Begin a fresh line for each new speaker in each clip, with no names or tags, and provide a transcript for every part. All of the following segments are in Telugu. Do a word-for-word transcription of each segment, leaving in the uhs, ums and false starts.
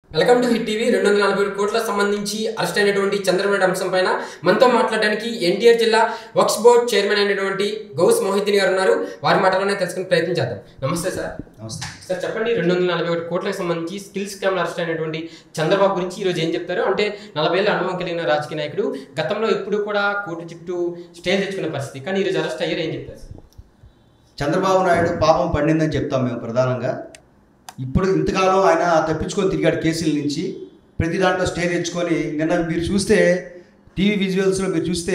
Welcome to hit TV. రెండు వందల నలభై కోట్ల సంబంధించి అరెస్ట్ అయినటువంటి చంద్రబాబు అంశం పైన మనతో మాట్లాడడానికి ఎన్టీఆర్ జిల్లా వక్ఫ్ బోర్డ్ చైర్మన్ అయినటువంటి గౌస్ మొహిద్దీన్ గారు ఉన్నారు. వారి మాటలోనే తెలుసుకునే ప్రయత్నం చేద్దాం. నమస్తే సార్.
నమస్తే
సార్, చెప్పండి, రెండు వందల నలభై ఒకటి కోట్లకు సంబంధించి స్కిల్స్ స్కామ్లో అరెస్ట్ అయినటువంటి చంద్రబాబు గురించి ఈరోజు ఏం చెప్తారు? అంటే నలభై ఏళ్ళ అనుభవం కలిగిన రాజకీయ నాయకుడు, గతంలో ఎప్పుడు కూడా కోర్టు చుట్టూ స్టే తెచ్చుకున్న పరిస్థితి, కానీ ఈరోజు అరెస్ట్ అయ్యారు. ఏం చెప్తారు?
చంద్రబాబు నాయుడు పాపం పండిందని చెప్తాం మేము ప్రధానంగా. ఇప్పుడు ఇంతకాలం ఆయన తప్పించుకొని తిరిగాడు కేసుల నుంచి, ప్రతి దాంట్లో స్టే తెచ్చుకొని. నిన్న మీరు చూస్తే టీవీ విజువల్స్లో మీరు చూస్తే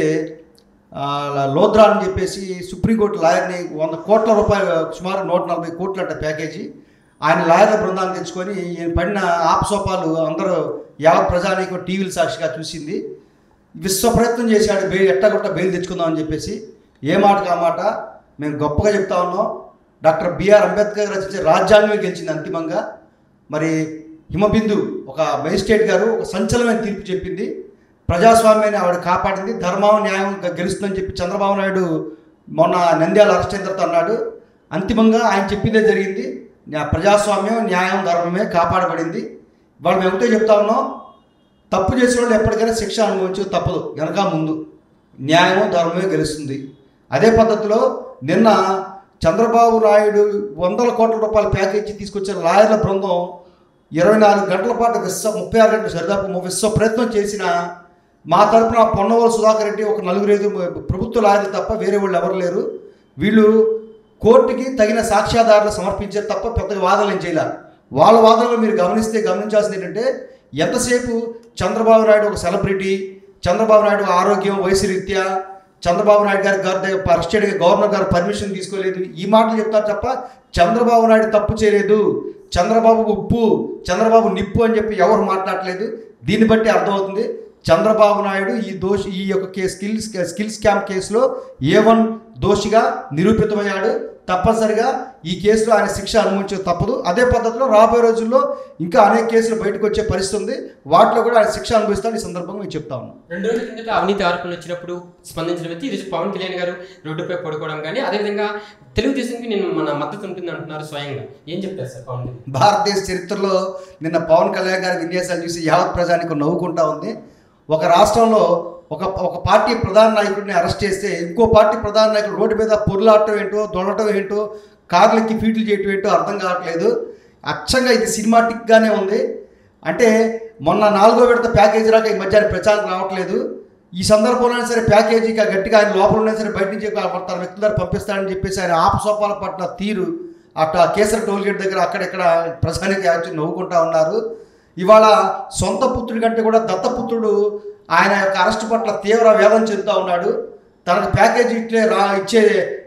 లోద్రా అని చెప్పేసి సుప్రీంకోర్టు లాయర్ని వంద కోట్ల రూపాయలు, సుమారు నూట నలభై కోట్ల అంట ప్యాకేజీ, ఆయన లాయర్ల బృందాన్ని తెచ్చుకొని ఈయన పడిన ఆపసోపాలు అందరూ యావత్ ప్రజానీకం టీవీల సాక్షిగా చూసింది. విశ్వ ప్రయత్నం చేశాడు బెయిల్ ఎట్టగొట్ట బెయిల్ తెచ్చుకుందామని చెప్పేసి. ఏ మాటకు ఆ మాట మేము గొప్పగా చెప్తా ఉన్నాం. డాక్టర్ బిఆర్ అంబేద్కర్ రచించే రాజ్యాంగమే గెలిచింది అంతిమంగా. మరి హిమబిందు ఒక మేజిస్ట్రేట్ గారు ఒక సంచలనమైన తీర్పు చెప్పింది. ప్రజాస్వామ్యాన్ని ఆవిడ కాపాడింది, ధర్మం న్యాయం గెలుస్తుందని చెప్పి చంద్రబాబు నాయుడు మొన్న నంద్యాల అరెస్ట్ అయిన తర్వాత అన్నాడు. అంతిమంగా ఆయన చెప్పిందే జరిగింది. ప్రజాస్వామ్యం, న్యాయం, ధర్మమే కాపాడబడింది. వాళ్ళు మేము ఒకటే చెప్తా ఉన్నాం, తప్పు చేసిన వాళ్ళు ఎప్పటికైనా శిక్ష అనుభవించు తప్పదు, వెనక ముందు న్యాయం ధర్మమే గెలుస్తుంది. అదే పద్ధతిలో నిన్న చంద్రబాబు నాయుడు వందల కోట్ల రూపాయల ప్యాకేజీ తీసుకొచ్చిన లాయర్ల బృందం ఇరవై నాలుగు గంటల పాటు విశ్వ ముప్పై ఆరు గంటలు సరిదాపు విశ్వ ప్రయత్నం చేసిన మా తరపున పొన్నవోలు సుధాకర్ రెడ్డి ఒక నలుగురు ఐదు ప్రభుత్వ లాయర్లు తప్ప వేరే వాళ్ళు ఎవరు లేరు. వీళ్ళు కోర్టుకి తగిన సాక్ష్యాధారాలు సమర్పించారు తప్ప పెద్దగా వాదనలు చేయలే. వాళ్ళ వాదనలు మీరు గమనిస్తే గమనించాల్సింది ఏంటంటే, ఎంతసేపు చంద్రబాబు నాయుడు ఒక సెలబ్రిటీ, చంద్రబాబు నాయుడు ఆరోగ్యం వయసు రీత్యా, చంద్రబాబు నాయుడు గారి గారి దగ్గర అరెస్ట్ చేయడానికి గవర్నర్ గారు పర్మిషన్ తీసుకోలేదు, ఈ మాటలు చెప్తారు తప్ప చంద్రబాబు నాయుడు తప్పు చేయలేదు, చంద్రబాబు ఉప్పు, చంద్రబాబు నిప్పు అని చెప్పి ఎవరు మాట్లాడలేదు. దీన్ని బట్టి అర్థమవుతుంది చంద్రబాబు నాయుడు ఈ దోషి ఈ యొక్క కే స్కిల్స్ స్కిల్ స్కామ్ కేసులో ఏ వన్ దోషిగా నిరూపితమయ్యాడు. తప్పనిసరిగా ఈ కేసులో ఆయన శిక్ష అనుభవించే తప్పదు. అదే పద్ధతిలో రాబోయే రోజుల్లో ఇంకా అనేక కేసులు బయటకు వచ్చే పరిస్థితి ఉంది. వాటిలో కూడా ఆయన శిక్ష అనుభవిస్తాను. ఈ సందర్భంగా మేము చెప్తా ఉన్నాం.
రెండు రోజుల కిందట అవినీతి ఆరోపణలు వచ్చినప్పుడు స్పందించిన వ్యక్తి ఈరోజు పవన్ కళ్యాణ్ గారు రోడ్డుపై పడుకోవడం కానీ, అదేవిధంగా తెలుగుదేశానికి నేను మన మద్దతు ఉంటుంది అంటున్నారు స్వయంగా. ఏం చెప్తారు సార్ పవన్?
భారతదేశ చరిత్రలో నిన్న పవన్ కళ్యాణ్ గారి విన్యాసాలు చూసి యావత్ ప్రజానికి నవ్వుకుంటా ఉంది. ఒక రాష్ట్రంలో ఒక ఒక పార్టీ ప్రధాన నాయకుడిని అరెస్ట్ చేస్తే ఇంకో పార్టీ ప్రధాన నాయకుడు రోడ్డు మీద పొరులాడటం ఏంటో, దొరలటం ఏంటో, కార్లకి ఫీట్లు చేయటం ఏంటో అర్థం కావట్లేదు. అచ్చంగా ఇది సినిమాటిక్గానే ఉంది. అంటే మొన్న నాలుగో విడత ప్యాకేజీ రాక ఈ మధ్యాహ్నం ప్రచారం రావట్లేదు. ఈ సందర్భంలో సరే ప్యాకేజీగా గట్టిగా ఆయన లోపల ఉన్నా సరే బయట నుంచి తన వ్యక్తుల ద్వారా పంపిస్తాడని చెప్పేసి ఆయన ఆపసోపాల పట్ల తీరు అట్లా కేసర టోల్గేట్ దగ్గర అక్కడెక్కడ ప్రజానికి నవ్వుకుంటా ఉన్నారు. ఇవాళ సొంత పుత్రుడి కంటే కూడా దత్తపుత్రుడు ఆయన యొక్క అరెస్టు పట్ల తీవ్ర వేదన చెందుతూ ఉన్నాడు. తనకు ప్యాకేజీ ఇట్లే రా ఇచ్చే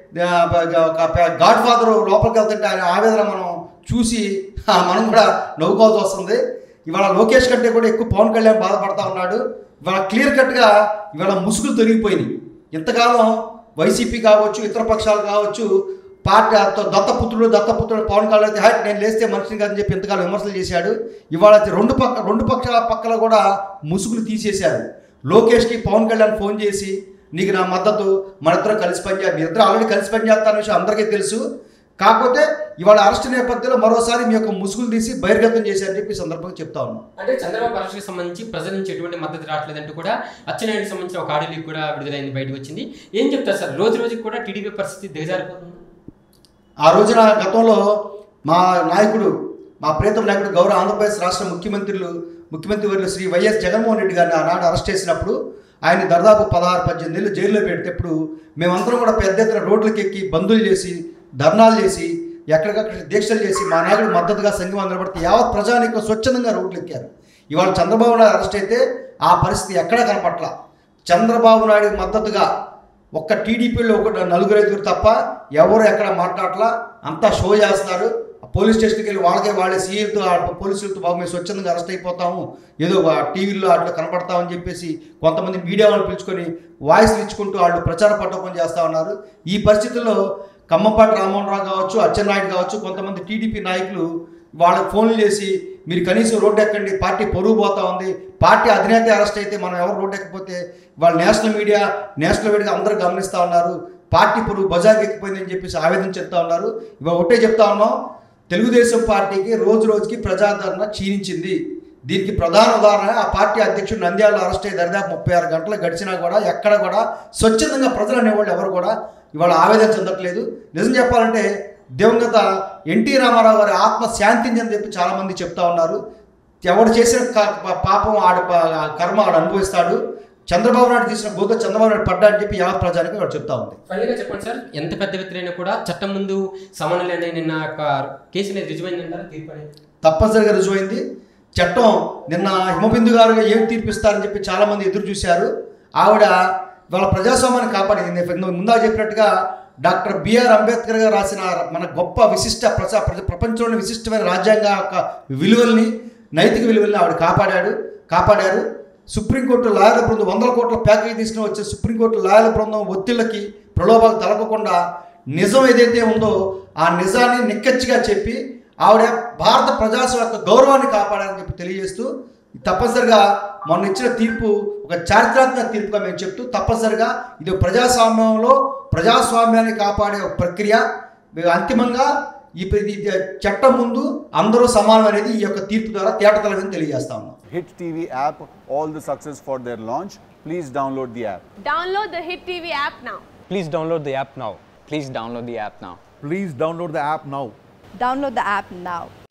గాడ్ ఫాదర్ లోపలికి వెళ్తుంటే ఆయన ఆవేదన మనం చూసి మనం కూడా నవ్వుకోవాల్సి వస్తుంది. ఇవాళ లోకేష్ కంటే కూడా ఎక్కువ పవన్ కళ్యాణ్ బాధపడతా ఉన్నాడు. ఇవాళ క్లియర్ కట్గా ఇవాళ ముసుగులు తొలగిపోయినాయి. ఇంతకాలం వైసీపీ కావచ్చు, ఇతర పక్షాలు కావచ్చు, పార్టీ దత్తపుత్రుడు దత్తపుత్రుడు పవన్ కళ్యాణ్ అయితే హ్యాట్ నేను లేస్తే మనిషిని కాదని చెప్పి ఎంతకాలం విమర్శలు చేశాడు. ఇవాళ రెండు పక్క రెండు పక్షాల పక్కల కూడా ముసుగులు తీసేశారు. లోకేష్కి పవన్ కళ్యాణ్ ఫోన్ చేసి నీకు నా మద్దతు, మన ఇద్దరం కలిసి పనిచేయాలి, మీ ఇద్దరు ఆల్రెడీ కలిసి పనిచేస్తారనే విషయం అందరికీ తెలుసు. కాకపోతే ఇవాళ అరెస్ట్ నేపథ్యంలో మరోసారి మీ యొక్క ముసుగులు తీసి బహిర్గతం చేశారని చెప్పి సందర్భంగా చెప్తా ఉన్నాం.
అంటే చంద్రబాబు అరెస్ట్కి సంబంధించి ప్రజల నుంచి ఎటువంటి మద్దతు రావట్లేదంటూ కూడా అచ్చెన్నాయుడికి సంబంధించిన ఒక ఆడియో కూడా విడుదలైంది, బయటకు వచ్చింది. ఏం చెప్తారు సార్? రోజు రోజుకి కూడా టీడీపీ పరిస్థితి దిగజారిపోతుంది.
ఆ రోజున గతంలో మా నాయకుడు, మా ప్రియతమ నాయకుడు, గౌరవ ఆంధ్రప్రదేశ్ రాష్ట్ర ముఖ్యమంత్రులు ముఖ్యమంత్రి వర్యులు శ్రీ వైఎస్ జగన్మోహన్ రెడ్డి గారిని ఆనాడు అరెస్ట్ చేసినప్పుడు ఆయన దాదాపు పదహారు పద్దెనిమిది ఏళ్ళు జైల్లో పెట్టేటప్పుడు మేమందరం కూడా పెద్ద ఎత్తున రోడ్లకు ఎక్కి బంధువులు చేసి, ధర్నాలు చేసి, ఎక్కడికక్కడ దీక్షలు చేసి మా నాయకుడు మద్దతుగా సంఘం అందరపడితే యావత్ ప్రజానికి స్వచ్ఛందంగా రోడ్లు ఎక్కారు. ఇవాళ చంద్రబాబు నాయుడు అరెస్ట్ అయితే ఆ పరిస్థితి ఎక్కడా కనపట్ల. చంద్రబాబు నాయుడు మద్దతుగా ఒక్క టీడీపీలో ఒక నలుగురు ఐదుగురు తప్ప ఎవరు ఎక్కడ మాట్లాడలా, అంతా షో చేస్తున్నారు. పోలీస్ స్టేషన్కి వెళ్ళి వాళ్ళకే వాళ్ళే సీఎంతో పోలీసులతో బాగు మేము స్వచ్ఛందంగా అరెస్ట్ అయిపోతాము, ఏదో టీవీల్లో అట్లా కనపడతామని చెప్పేసి కొంతమంది మీడియా వాళ్ళు పిలుచుకొని వాయిస్లు ఇచ్చుకుంటూ వాళ్ళు ప్రచార పట్టకం చేస్తూ ఉన్నారు. ఈ పరిస్థితుల్లో ఖమ్మంపాటి రామ్మోహన్ రావు కావచ్చు, అచ్చెన్నాయుడు కావచ్చు, కొంతమంది టీడీపీ నాయకులు వాళ్ళకి ఫోన్లు చేసి మీరు కనీసం రోడ్డు ఎక్కండి, పార్టీ పొరుగు పోతా ఉంది, పార్టీ అధినేత అరెస్ట్ అయితే మనం ఎవరు రోడ్డు ఎక్కకపోతే వాళ్ళు నేషనల్ మీడియా నేషనల్ మీడియా అందరూ గమనిస్తూ ఉన్నారు, పార్టీ పొరుగు బజార్కి ఎక్కిపోయిందని చెప్పేసి ఆవేదన చెప్తా ఉన్నారు. ఇవాళ ఒకటే చెప్తా ఉన్నాం, తెలుగుదేశం పార్టీకి రోజు రోజుకి ప్రజాదరణ క్షీణించింది. దీనికి ప్రధాన ఉదాహరణ ఆ పార్టీ అధ్యక్షుడు నంద్యాలలో అరెస్ట్ అయ్యి దరిదాపు ముప్పై ఆరు గంటలు గడిచినా కూడా ఎక్కడ కూడా స్వచ్ఛందంగా ప్రజలు అనేవాళ్ళు ఎవరు కూడా ఇవాళ ఆవేదన చెందట్లేదు. నిజం చెప్పాలంటే దివంగత ఎన్టీ రామారావు గారి ఆత్మ శాంతించని చెప్పి చాలామంది చెప్తా ఉన్నారు. ఎవడు చేసిన పాపం ఆడ కర్మ ఆడు అనుభవిస్తాడు. చంద్రబాబు నాయుడు తీసిన గోత చంద్రబాబు నాయుడు పడ్డా అని చెప్పి యావత్ ప్రజానికి వాడు చెప్తా ఉంది.
ఫైనల్గా చెప్పండి సార్, ఎంత పెద్ద వ్యక్తులైనా కూడా చట్టం ముందు సమానులైన నిన్న కేసు అనేది రుజువైందంటారా? తీర్పు అనేది
తప్పనిసరిగా రుజువైంది. చట్టం నిన్న హిమబిందు గారుగా ఏం తీర్పిస్తారని చెప్పి చాలామంది ఎదురు చూశారు. ఆవిడ వాళ్ళ ప్రజాస్వామ్యాన్ని కాపాడింది. ముందా చెప్పినట్టుగా డాక్టర్ బిఆర్ అంబేద్కర్ గారు రాసిన మన గొప్ప విశిష్ట ప్రజా ప్రపంచంలోని విశిష్టమైన రాజ్యాంగ యొక్క విలువల్ని, నైతిక విలువల్ని ఆవిడ కాపాడాడు కాపాడారు సుప్రీంకోర్టు లాయర్ల బృందం వందల కోట్ల ప్యాకేజీ తీసుకుని వచ్చే సుప్రీంకోర్టు లాయర్ల బృందం ఒత్తిళ్ళకి ప్రలోభాలకు తలగకుండా నిజం ఏదైతే ఉందో ఆ నిజాన్ని నిక్కచ్చిగా చెప్పి ఆవిడ భారత ప్రజాస్వామ్య యొక్క గౌరవాన్ని కాపాడాలని చెప్పి తెలియజేస్తూ తప్పనిసరిగా మొన్న ఇచ్చిన తీర్పు ఒక చారిత్రాత్మక తీర్పుగా మేము చెప్తూ తప్పనిసరిగా ఇది ప్రజాస్వామ్యంలో ప్రజాస్వామ్యాన్ని కాపాడే ఒక ప్రక్రియ. అంతిమంగా ఈ చట్టం ముందు అందరూ సమానం అనేది ఈ యొక్క తీర్పు ద్వారా తేటతెల్లంగా తెలియజేస్తా ఉన్నాం.
Hit T V app, all the success for their launch. Please download the app.
Download the Hit T V app now.
Please download the app now.
Please download the app now.
Please download the app now.
Download the app now.